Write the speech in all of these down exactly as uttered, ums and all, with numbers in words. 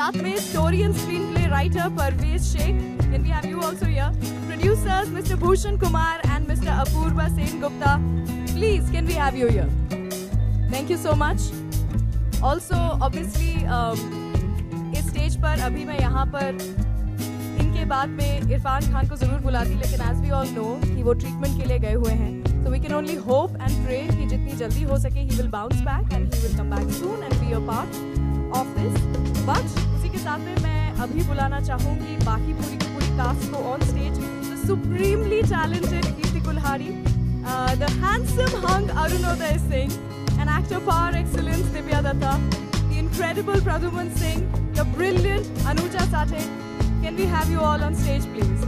साथ में story and screenplay writer Parvez Shaikh, can we have you also here? Producers mister Bhushan Kumar and mister Apurva Sen Gupta, please can we have you here? Thank you so much. Also obviously इस stage पर अभी मैं यहाँ पर इनके बाद में इरफान खान को जरूर बुलाती, लेकिन एज वी ऑल नो कि वो ट्रीटमेंट के लिए गए हुए हैं. So we can only hope and pray कि जितनी जल्दी हो सके he will bounce back and he will come back soon and be a part of this. But उसी के साथ में मैं अभी बुलाना चाहूँगी बाकी पूरी की पूरी कास्ट को on stage. The supremely talented Kirti Kulhari, uh, the handsome hung Arunodaya Singh, an actor par excellence Divya Datta, the incredible Pradyuman Singh, the brilliant Anuja Sathe. Can we have you all on stage please?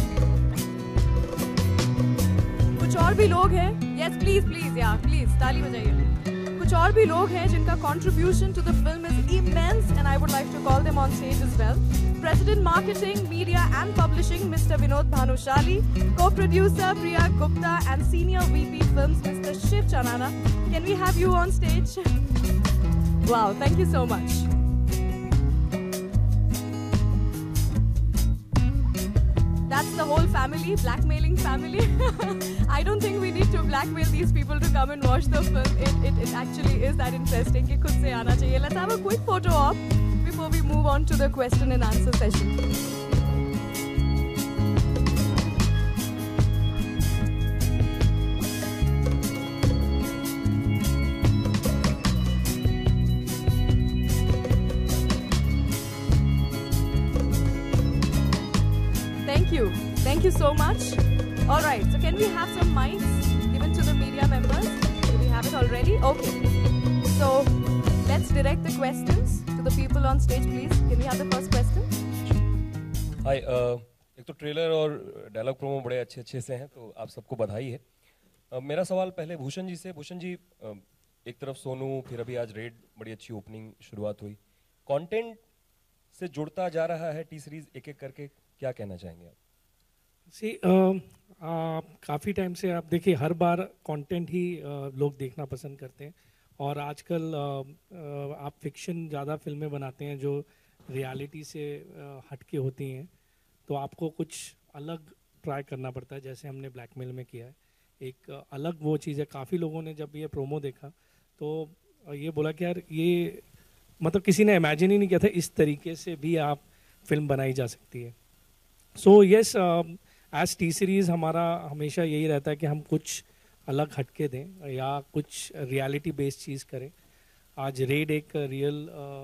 कुछ और भी लोग हैं, yes please please yeah please ताली बजाइए. कुछ और भी लोग हैं जिनका contribution to the film is immense and I would like to call them on stage as well. President Marketing, Media and Publishing Mister Vinod Bhanushali, co-producer Priya Gupta and Senior V P Films Mister Shiv Chanana. Can we have you on stage? Wow, thank you so much. That's the whole family, blackmailing family. I don't think we need to blackmail these people to come and watch the film. It, it, it actually is that interesting कि खुद से आना चाहिए. Let's have a quick photo op before we move on to the question and answer session. Thank you. Thank you so much. All right. So can we have some mics given to the media members? Do we have it already? Okay. So let's direct the questions to the people on stage, please. Can we have the first question? Hi. Uh, एक तो trailer और dialogue promo बड़े अच्छे अच्छे से हैं, तो आप सबको बधाई है. uh, मेरा सवाल पहले भूषण जी से. भूषण जी, uh, एक तरफ सोनू, फिर अभी आज रेड, बड़ी अच्छी ओपनिंग शुरुआत हुई. कंटेंट से जुड़ता जा रहा है टी सीरीज एक एक करके, क्या कहना चाहेंगे आप? सी काफ़ी टाइम से आप देखिए, हर बार कंटेंट ही uh, लोग देखना पसंद करते हैं. और आजकल uh, uh, आप फिक्शन ज़्यादा फिल्में बनाते हैं जो रियलिटी से uh, हटके होती हैं, तो आपको कुछ अलग ट्राई करना पड़ता है, जैसे हमने ब्लैकमेल में किया है. एक uh, अलग वो चीज़ है. काफ़ी लोगों ने जब ये प्रोमो देखा तो uh, ये बोला कि यार ये मतलब किसी ने इमेजिन ही नहीं किया था इस तरीके से भी आप फिल्म बनाई जा सकती है. So yes, as T series हमारा हमेशा यही रहता है कि हम कुछ अलग हटके दें या कुछ रियलिटी बेस्ड चीज़ करें. आज रेड एक रियल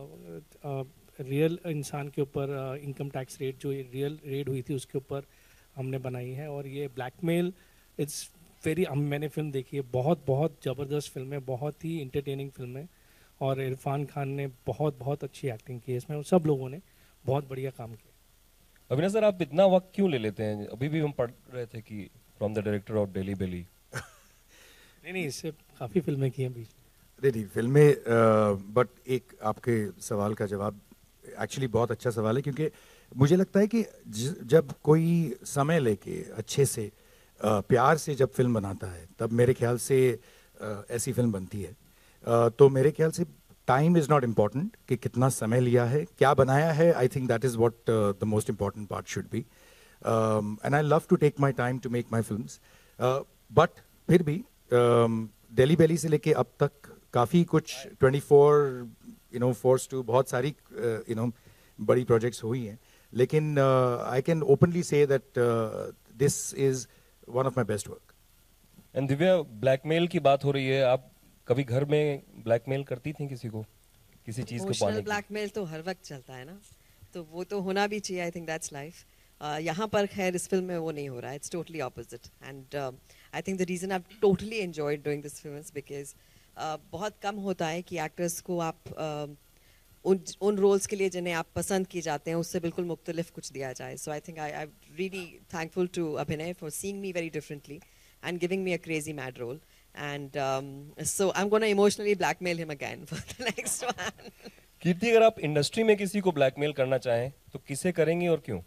रियल इंसान के ऊपर इनकम टैक्स रेड, जो रियल रेड हुई थी उसके ऊपर हमने बनाई है. और ये ब्लैकमेल, इट्स वेरी, हम मैंने फिल्म देखी है, बहुत बहुत ज़बरदस्त फिल्म है, बहुत ही इंटरटेनिंग फिल्म है. और इरफान खान ने बहुत बहुत अच्छी एक्टिंग की है इसमें, सब लोगों ने बहुत बढ़िया काम किया. अभिनव सर, आप इतना वक्त क्यों ले लेते हैं? अभी भी हम पढ़ रहे थे कि from the director of Delhi Belly. नहीं नहीं, इससे काफ़ी फिल्में की हैं बीच. नहीं नहीं फिल्में, बट एक आपके सवाल का जवाब एक्चुअली बहुत अच्छा सवाल है, क्योंकि मुझे लगता है कि जब कोई समय लेके अच्छे से प्यार से जब फिल्म बनाता है, तब मेरे ख्याल से ऐसी फिल्म बनती है. तो मेरे ख्याल से टाइम इज़ नॉट इम्पॉर्टेंट कि कितना समय लिया है, क्या बनाया है. I think that is what the most important part should be. And I love to take my time to make my films. But फिर भी डेली बेली से लेके अब तक काफ़ी कुछ twenty four you know force to बहुत सारी यू नो बड़ी प्रोजेक्ट्स हुई हैं, लेकिन I can openly say that this is one of my best work. And Divya, blackmail की बात हो रही है, आप कभी घर में ब्लैकमेल करती थी किसी को, किसी चीज को पाने? ब्लैकमेल तो हर वक्त चलता है ना, तो वो तो होना भी चाहिए. I think that's life. यहाँ पर खैर इस फिल्म में वो नहीं हो रहा है. It's totally opposite. And I think the reason I totally enjoyed doing this film is because बहुत कम होता है कि एक्टर्स को आप uh, उन उन रोल्स के लिए जिन्हें आप पसंद किए जाते हैं उससे बिल्कुल मुख्तलिफ कुछ दिया जाए. So I think I I really thankful to Abhinay for seeing me very differently and giving me a crazy mad role. And um, so I'm going to emotionally blackmail him again for the next one. Kirti, अगर आप industry में किसी को blackmail करना चाहें तो किसे करेंगी और क्यों?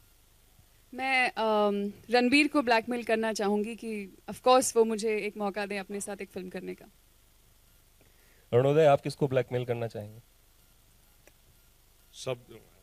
मैं um, रणबीर को ब्लैकमेल करना चाहूँगी कि of course वो मुझे एक मौका दें अपने साथ एक फिल्म करने का. अरुणोदय, आप किसको ब्लैकमेल करना चाहेंगे? सब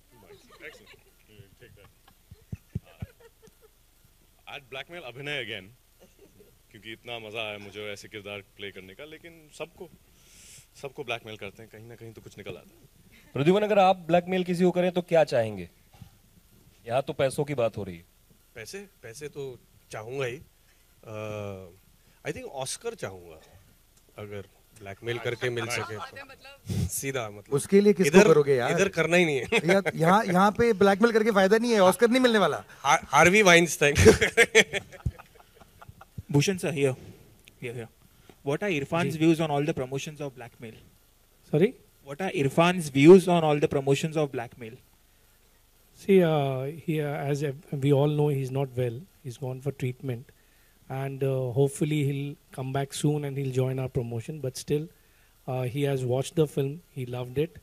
आज ब्लैकमेल अभिनय अगेन, क्योंकि इतना मजा आया मुझे ऐसे किरदार प्ले करने का, लेकिन सबको सबको ब्लैकमेल करते हैं, कहीं ना कहीं तो कुछ निकल आता है। प्रद्युमन, अगर आप ब्लैकमेल किसी को करें तो क्या चाहेंगे? यहाँ तो पैसों की बात हो रही है। पैसे पैसे तो चाहूंगा ही। आई थिंक ऑस्कर चाहूंगा अगर ब्लैकमेल करके मिल सके तो। सीधा मतलब उसके लिए किसको करोगे यार? इधर करना ही नहीं है। यहाँ यहाँ पे ब्लैकमेल करके फायदा नहीं है, ऑस्कर नहीं मिलने वाला। Harvey Weinstein. Bhushan sir, here, here, here. What are Irrfan's views on all the promotions of blackmail? Sorry? What are Irrfan's views on all the promotions of blackmail? See, uh, he, uh, as we all know, he's not well. He's gone for treatment, and uh, hopefully he'll come back soon and he'll join our promotion. But still, uh, he has watched the film. He loved it,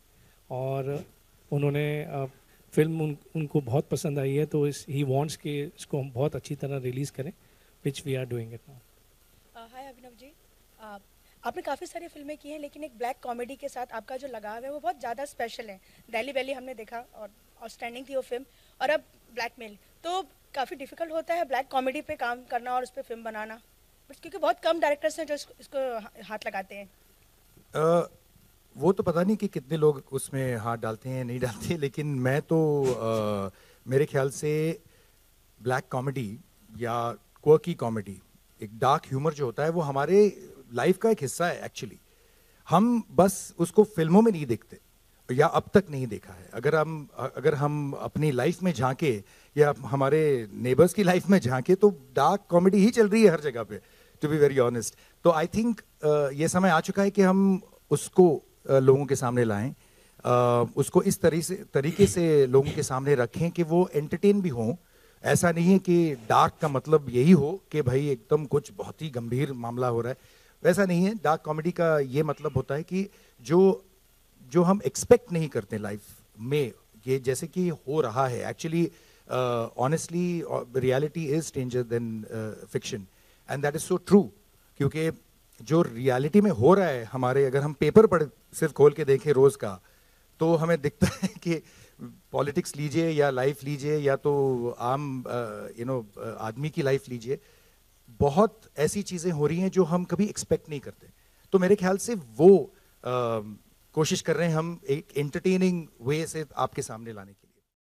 और uh, उन्होंने uh, film उन, उनको बहुत पसंद आई है, तो इस he wants कि इसको हम बहुत अच्छी तरह रिलीज करें, which we are doing it now. Hi Abhinav ji, uh, आपने काफ़ी सारी फिल्में की हैं, लेकिन एक ब्लैक कॉमेडी के साथ आपका जो लगाव है वो बहुत ज़्यादा स्पेशल है। दिल्ली वैली हमने देखा और आउटस्टैंडिंग थी वो फिल्म, और अब ब्लैकमेल, तो काफ़ी डिफिकल्ट होता है ब्लैक कॉमेडी पे काम करना और उस पर फिल्म बनाना, बस क्योंकि बहुत कम डायरेक्टर्स हैं जो इसको, इसको हाथ लगाते हैं। uh, वो तो पता नहीं कि कितने लोग उसमें हाथ डालते हैं नहीं डालते, लेकिन मैं तो uh, मेरे ख्याल से ब्लैक कॉमेडी या क्वर्की कॉमेडी, एक डार्क ह्यूमर जो होता है, वो हमारे लाइफ का एक हिस्सा है एक्चुअली। हम बस उसको फिल्मों में नहीं देखते, या अब तक नहीं देखा है। अगर हम अगर हम अपनी लाइफ में झांके या हमारे नेबर्स की लाइफ में झांके, तो डार्क कॉमेडी ही चल रही है हर जगह पे, टू बी वेरी ऑनेस्ट। तो आई थिंक ये समय आ चुका है कि हम उसको uh, लोगों के सामने लाएं, uh, उसको इस तरीके से तरीके से लोगों के सामने रखें कि वो एंटरटेन भी हों। ऐसा नहीं है कि डार्क का मतलब यही हो कि भाई एकदम कुछ बहुत ही गंभीर मामला हो रहा है, वैसा नहीं है। डार्क कॉमेडी का ये मतलब होता है कि जो जो हम एक्सपेक्ट नहीं करते लाइफ में, ये जैसे कि हो रहा है actually, honestly reality is stranger than fiction, and that is so true. क्योंकि जो रियलिटी में हो रहा है हमारे, अगर हम पेपर पढ़ सिर्फ खोल के देखें रोज का, तो हमें दिखता है कि पॉलिटिक्स लीजिए या लाइफ लीजिए या तो आम यू नो आदमी की लाइफ लीजिए, बहुत ऐसी चीज़ें हो रही हैं जो हम कभी एक्सपेक्ट नहीं करते। तो मेरे ख्याल से वो uh, कोशिश कर रहे हैं हम एक एंटरटेनिंग वे से आपके सामने लाने की।